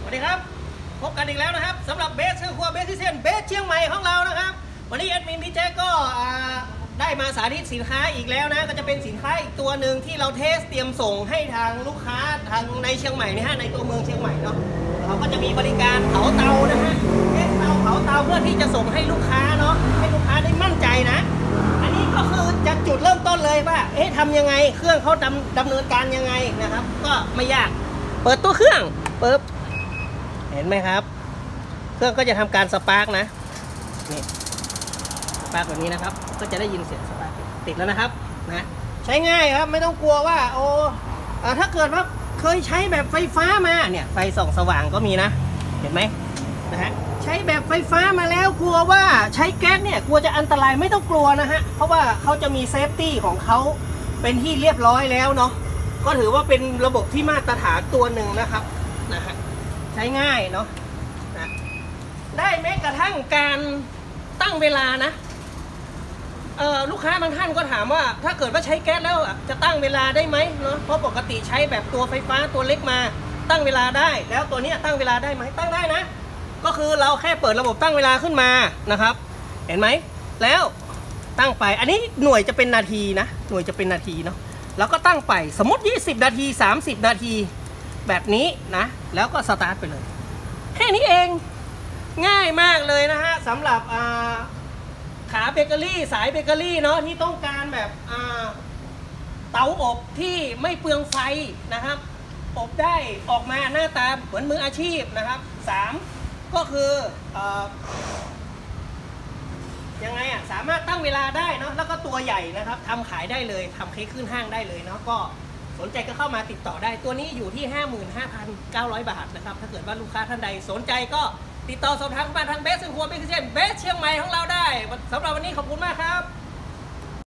วัสดีครับพบกันอีกแล้วนะครับสำหรับเบสคือครัวเบสที่เซียนเบสเชียงใหม่ของเรานะครับวันนี้แอดมินพี่แจ๊กก็ได้มาสาธิตสินค้าอีกแล้วนะก็จะเป็นสินค้าอีกตัวหนึ่งที่เราเทสเตรียมส่งให้ทางลูกค้าทางในเชียงใหม่นะฮะในตัวเมืองเชียงใหม่เนาะเราก็จะมีบริการเผาเตานะฮะเทสเตาเผาเตาเพื่อที่จะส่งให้ลูกค้าเนาะให้ลูกค้าได้มั่นใจนะอันนี้ก็คือจากจุดเริ่มต้นเลยว่าทำยังไงเครื่องเขาดำเนินการยังไงนะครับก็ไม่ยากเปิดตัวเครื่องปึ๊บเห็นไหมครับเครื่องก็จะทำการสปาร์กนะนี่สปาร์กแบบนี้นะครับก็จะได้ยินเสียงสปาร์กติดแล้วนะครับนะใช้ง่ายครับไม่ต้องกลัวว่าโอ้ถ้าเกิดว่าเคยใช้แบบไฟฟ้ามาเนี่ยไฟส่องสว่างก็มีนะเห็นไหมนะฮะใช้แบบไฟฟ้ามาแล้วกลัวว่าใช้แก๊สเนี่ยกลัวจะอันตรายไม่ต้องกลัวนะฮะเพราะว่าเขาจะมีเซฟตี้ของเขาเป็นที่เรียบร้อยแล้วเนาะก็ถือว่าเป็นระบบที่มาตรฐานตัวหนึ่งนะครับนะฮะใช้ง่ายเนาะนะได้แม้กระทั่งการตั้งเวลานะลูกค้าบางท่านก็ถามว่าถ้าเกิดว่าใช้แก๊สแล้วจะตั้งเวลาได้ไหมเนาะเพราะปกติใช้แบบตัวไฟฟ้าตัวเล็กมาตั้งเวลาได้แล้วตัวนี้ตั้งเวลาได้ไหมตั้งได้นะก็คือเราแค่เปิดระบบตั้งเวลาขึ้นมานะครับเห็นไหมแล้วตั้งไปอันนี้หน่วยจะเป็นนาทีนะหน่วยจะเป็นนาทีเนาะแล้วก็ตั้งไปสมมติ20นาที30นาทีแบบนี้นะแล้วก็สตาร์ทไปเลยแค่นี้เองง่ายมากเลยนะฮะสำหรับขาเบเกอรี่สายเบเกอรี่เนาะที่ต้องการแบบเตาอบที่ไม่เปลืองไฟนะครับอบได้ออกมาหน้าตาเหมือนมืออาชีพนะครับ3ก็คือยังไงสามารถตั้งเวลาได้เนาะแล้วก็ตัวใหญ่นะครับทำขายได้เลยทำเค้กขึ้นห้างได้เลยเนาะก็สนใจก็เข้ามาติดต่อได้ตัวนี้อยู่ที่ 55,900 บาทนะครับถ้าเกิดว่าลูกค้าท่านใดสนใจก็ติดต่อสอบถามมาทางเบสซึ่งครัวเบสเชียงใหม่ของเราได้สำหรับวันนี้ขอบคุณมากครับ